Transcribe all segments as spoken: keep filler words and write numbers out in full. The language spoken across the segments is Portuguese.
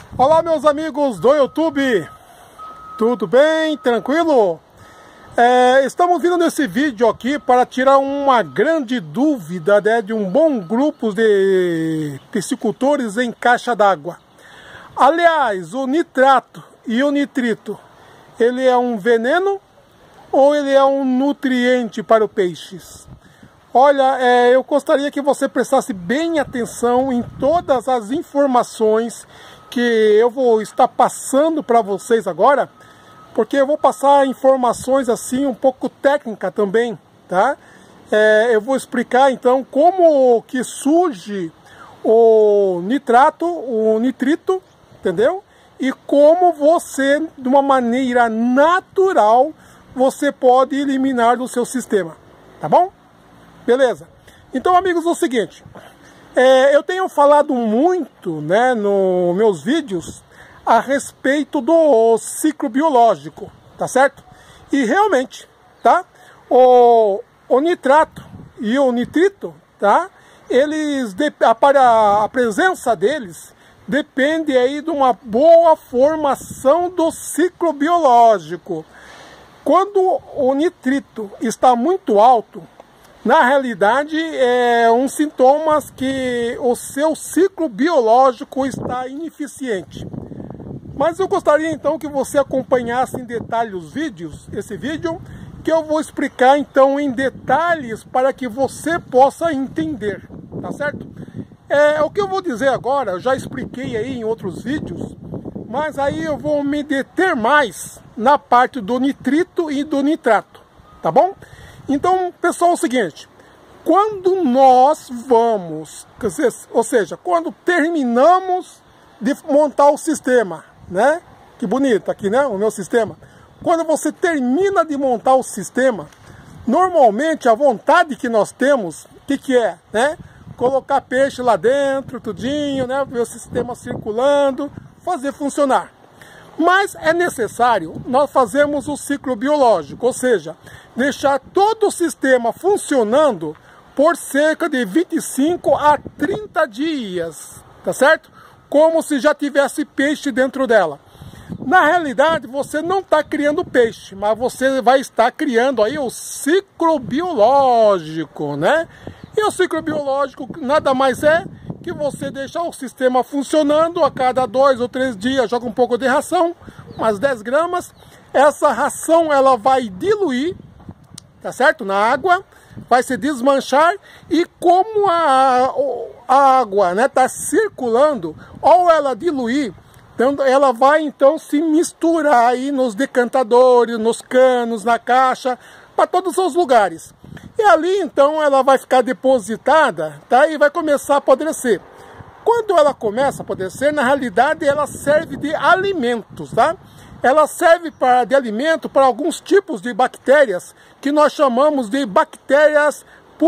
Olá, meus amigos do YouTube, tudo bem? Tranquilo? É, estamos vindo nesse vídeo aqui para tirar uma grande dúvida, né, de um bom grupo de piscicultores em caixa d'água. Aliás, o nitrato e o nitrito, ele é um veneno ou ele é um nutriente para os peixes? Olha, é, eu gostaria que você prestasse bem atenção em todas as informações que eu vou estar passando para vocês agora, porque eu vou passar informações assim um pouco técnica também, tá? É, eu vou explicar então como que surge o nitrato, o nitrito, entendeu? E como você, de uma maneira natural, você pode eliminar do seu sistema, tá bom? Beleza? Então, amigos, é o seguinte, é, eu tenho falado muito, né, nos meus vídeos a respeito do ciclo biológico, tá certo? E realmente, tá? O, o nitrato e o nitrito, tá? Eles, a, a presença deles depende aí de uma boa formação do ciclo biológico. Quando o nitrito está muito alto, na realidade, é um sintoma que o seu ciclo biológico está ineficiente. Mas eu gostaria então que você acompanhasse em detalhe os vídeos, esse vídeo, que eu vou explicar então em detalhes para que você possa entender, tá certo? É, o que eu vou dizer agora, eu já expliquei aí em outros vídeos, mas aí eu vou me deter mais na parte do nitrito e do nitrato, tá bom? Então, pessoal, é o seguinte, quando nós vamos, ou seja, quando terminamos de montar o sistema, né? Que bonito aqui, né? O meu sistema. Quando você termina de montar o sistema, normalmente a vontade que nós temos, o que que é, né? Colocar peixe lá dentro, tudinho, né? Ver o sistema circulando, fazer funcionar. Mas é necessário nós fazermos o ciclo biológico, ou seja, deixar todo o sistema funcionando por cerca de vinte e cinco a trinta dias, tá certo? Como se já tivesse peixe dentro dela. Na realidade, você não está criando peixe, mas você vai estar criando aí o ciclo biológico, né? E o ciclo biológico nada mais é que você deixar o sistema funcionando a cada dois ou três dias, joga um pouco de ração, umas dez gramas. Essa ração ela vai diluir, tá certo? Na água, vai se desmanchar e como a, a água, né, tá circulando, ao ela diluir, então ela vai então se misturar aí nos decantadores, nos canos, na caixa, para todos os lugares. E ali então ela vai ficar depositada, tá? E vai começar a apodrecer. Quando ela começa a apodrecer, na realidade ela serve de alimentos, tá? Ela serve para, de alimento para alguns tipos de bactérias que nós chamamos de bactérias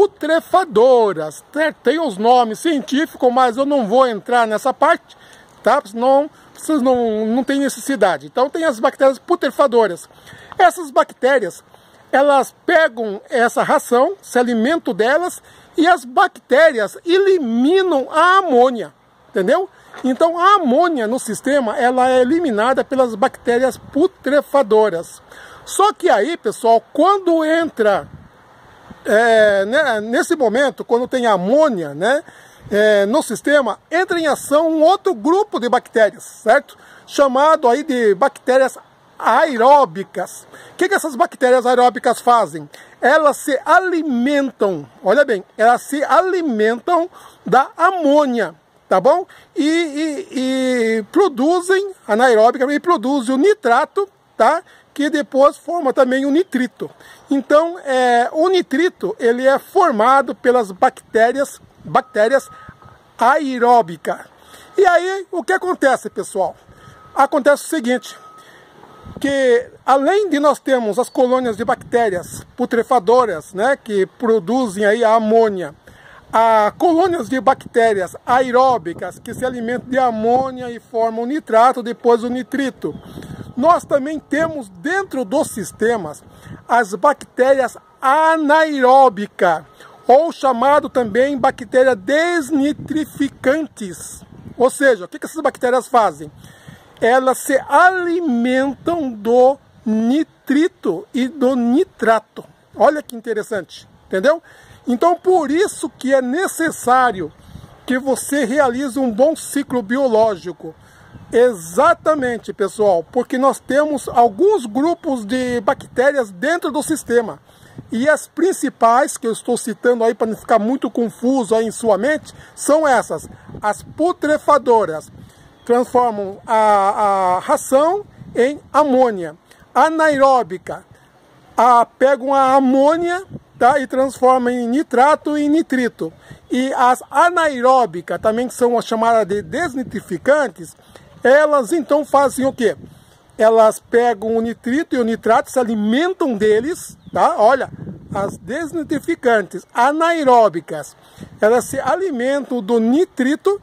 putrefadoras. Tem os nomes científicos, mas eu não vou entrar nessa parte, tá? Senão vocês não, não têm necessidade. Então tem as bactérias putrefadoras. Essas bactérias, elas pegam essa ração, se alimentam delas, e as bactérias eliminam a amônia, entendeu? Então a amônia no sistema, ela é eliminada pelas bactérias putrefadoras. Só que aí, pessoal, quando entra, é, né, nesse momento, quando tem amônia, né, é, no sistema, entra em ação um outro grupo de bactérias, certo? Chamado aí de bactérias aeróbicas. O que que essas bactérias aeróbicas fazem? Elas se alimentam, olha bem, elas se alimentam da amônia, tá bom? E, e, e produzem, anaeróbica, e produzem o nitrato, tá? Que depois forma também o nitrito. Então, é, o nitrito, ele é formado pelas bactérias, bactérias aeróbicas. E aí, o que acontece, pessoal? Acontece o seguinte, que além de nós termos as colônias de bactérias putrefadoras, né, que produzem aí a amônia, a colônias de bactérias aeróbicas que se alimentam de amônia e formam o nitrato, depois o nitrito. Nós também temos dentro dos sistemas as bactérias anaeróbicas, ou chamado também bactérias desnitrificantes. Ou seja, o que, que essas bactérias fazem? Elas se alimentam do nitrito e do nitrato. Olha que interessante, entendeu? Então, por isso que é necessário que você realize um bom ciclo biológico. Exatamente, pessoal, porque nós temos alguns grupos de bactérias dentro do sistema. E as principais, que eu estou citando aí para não ficar muito confuso aí em sua mente, são essas. As putrefadoras transformam a, a ração em amônia. Anaeróbica, a, pegam a amônia, tá, e transformam em nitrato e nitrito. E as anaeróbicas, também que são chamadas de desnitrificantes, elas então fazem o quê? Elas pegam o nitrito e o nitrato, se alimentam deles, tá? Olha, as desnitrificantes anaeróbicas, elas se alimentam do nitrito,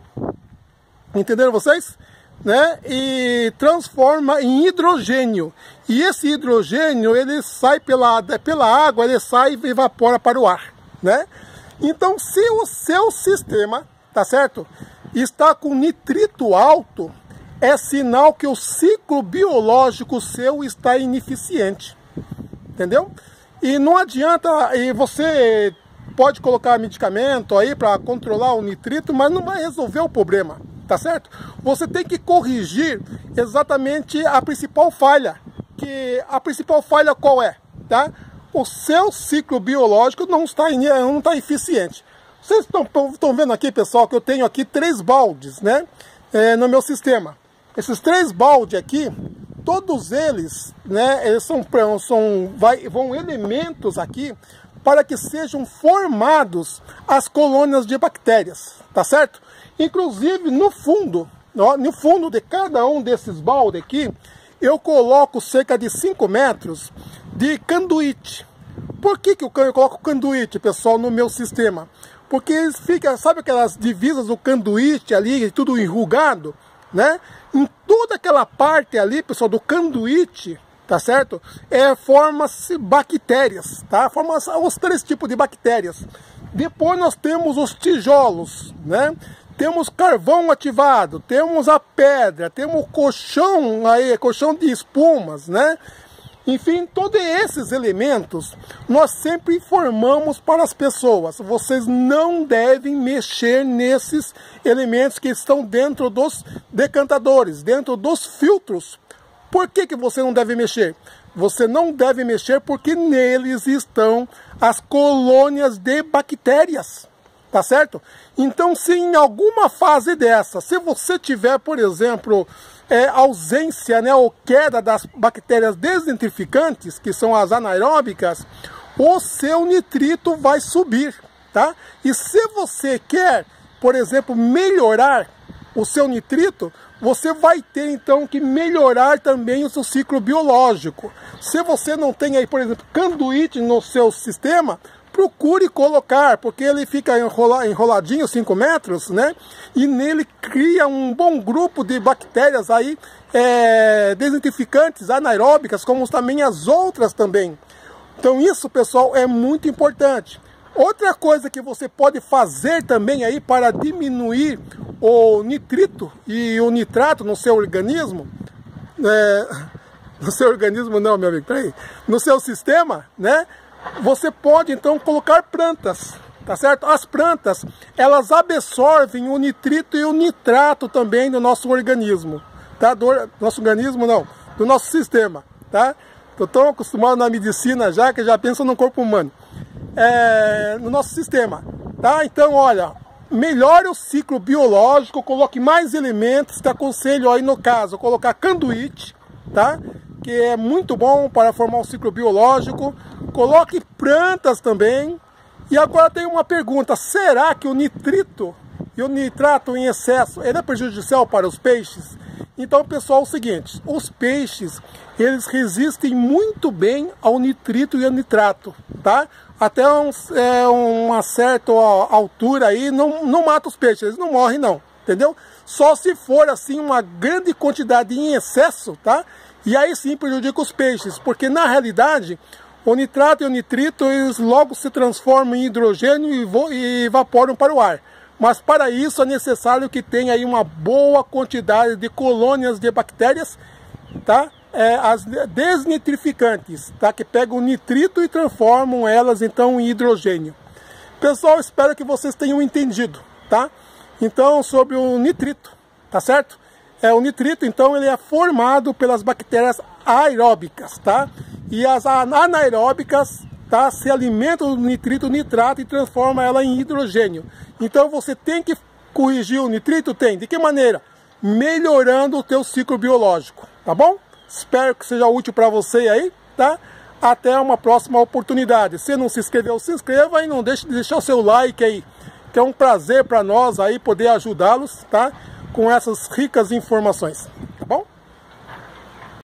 entenderam vocês? Né? E transforma em hidrogênio. E esse hidrogênio, ele sai pela, pela água, ele sai e evapora para o ar, né? Então, se o seu sistema, tá certo, está com nitrito alto, é sinal que o ciclo biológico seu está ineficiente, entendeu? E não adianta, e você pode colocar medicamento aí para controlar o nitrito, mas não vai resolver o problema, tá certo? Você tem que corrigir exatamente a principal falha, que a principal falha qual é, tá? O seu ciclo biológico não está, não está eficiente. Vocês estão, estão vendo aqui, pessoal, que eu tenho aqui três baldes, né, é, no meu sistema. Esses três baldes aqui, todos eles, né, eles são, são vai, vão elementos aqui para que sejam formados as colônias de bactérias, tá certo? Inclusive no fundo, ó, no fundo de cada um desses baldes aqui, eu coloco cerca de cinco metros de canduíte. Por que, que eu coloco canduíte, pessoal, no meu sistema? Porque eles ficam, sabe aquelas divisas do canduíte ali, tudo enrugado, né? Em toda aquela parte ali, pessoal, do canduíte, tá certo? É, forma-se bactérias, tá? Forma os três tipos de bactérias. Depois nós temos os tijolos, né? Temos carvão ativado, temos a pedra, temos o colchão aí, colchão de espumas, né? Enfim, todos esses elementos nós sempre informamos para as pessoas. Vocês não devem mexer nesses elementos que estão dentro dos decantadores, dentro dos filtros. Por que que você não deve mexer? Você não deve mexer porque neles estão as colônias de bactérias. Tá certo? Então, se em alguma fase dessa, se você tiver, por exemplo, é, ausência, né, ou queda das bactérias desnitrificantes, que são as anaeróbicas, o seu nitrito vai subir, tá? E se você quer, por exemplo, melhorar o seu nitrito, você vai ter então que melhorar também o seu ciclo biológico. Se você não tem aí, por exemplo, canduíte no seu sistema, procure colocar, porque ele fica enrola, enroladinho cinco metros, né? E nele cria um bom grupo de bactérias aí, é, desnitrificantes, anaeróbicas, como também as outras também. Então isso, pessoal, é muito importante. Outra coisa que você pode fazer também aí para diminuir o nitrito e o nitrato no seu organismo, é, no seu organismo não, meu amigo, peraí, no seu sistema, né? Você pode então colocar plantas, tá certo? As plantas, elas absorvem o nitrito e o nitrato também do nosso organismo, tá? Do nosso organismo não, do nosso sistema, tá? Tô tão acostumado na medicina já que já penso no corpo humano, é, no nosso sistema, tá? Então, olha, melhore o ciclo biológico, coloque mais elementos, te aconselho aí no caso, colocar canduíte, tá? Que é muito bom para formar um ciclo biológico. Coloque plantas também. E agora tem uma pergunta: será que o nitrito e o nitrato em excesso ele é prejudicial para os peixes? Então, pessoal, é o seguinte: os peixes, eles resistem muito bem ao nitrito e ao nitrato, tá? Até um, é, uma certa altura aí, não, não mata os peixes, eles não morrem não, entendeu? Só se for assim uma grande quantidade em excesso, tá? E aí sim prejudica os peixes, porque na realidade o nitrato e o nitrito eles logo se transformam em hidrogênio e, e evaporam para o ar. Mas para isso é necessário que tenha aí uma boa quantidade de colônias de bactérias, tá? É, as desnitrificantes, tá? Que pegam o nitrito e transformam elas então em hidrogênio. Pessoal, espero que vocês tenham entendido, tá? Então, sobre o nitrito, tá certo? É, o nitrito, então, ele é formado pelas bactérias aeróbicas, tá? E as anaeróbicas, tá? Se alimentam do nitrito nitrato e transformam ela em hidrogênio. Então, você tem que corrigir o nitrito? Tem. De que maneira? Melhorando o teu ciclo biológico, tá bom? Espero que seja útil para você aí, tá? Até uma próxima oportunidade. Se não se inscreveu, se inscreva e não deixe de deixar o seu like aí, que é um prazer para nós aí poder ajudá-los, tá? Com essas ricas informações.